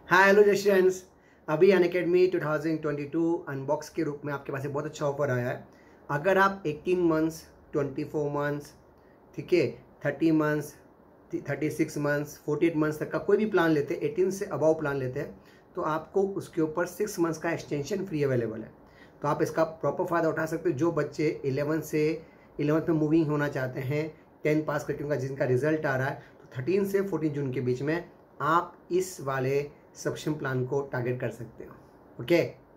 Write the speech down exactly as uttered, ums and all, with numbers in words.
हाय hello जय students, अभी Unacademy two thousand twenty two unbox के रूप में आपके पास एक बहुत अच्छा ऑफर आया है। अगर आप eighteen months, twenty four months, ठीक है, thirty months, thirty six months, forty eight months तक का कोई भी प्लान लेते हैं, एटीन से अबव प्लान लेते हैं, तो आपको उसके ऊपर सिक्स मंथ्स का एक्सटेंशन फ्री अवेलेबल है। तो आप इसका प्रॉपर फ़ायदा उठा सकते हो। जो बच्चे इलेवन से इलेवंथ में मूविंग होना चाहते हैं, टेंथ पास करके उनका जिनका रिजल्ट आ रहा है, तो थर्टीन से फोर्टीन जून के बीच में आप इस वाले सब्सक्रिप्शन प्लान को टारगेट कर सकते हो। ओके।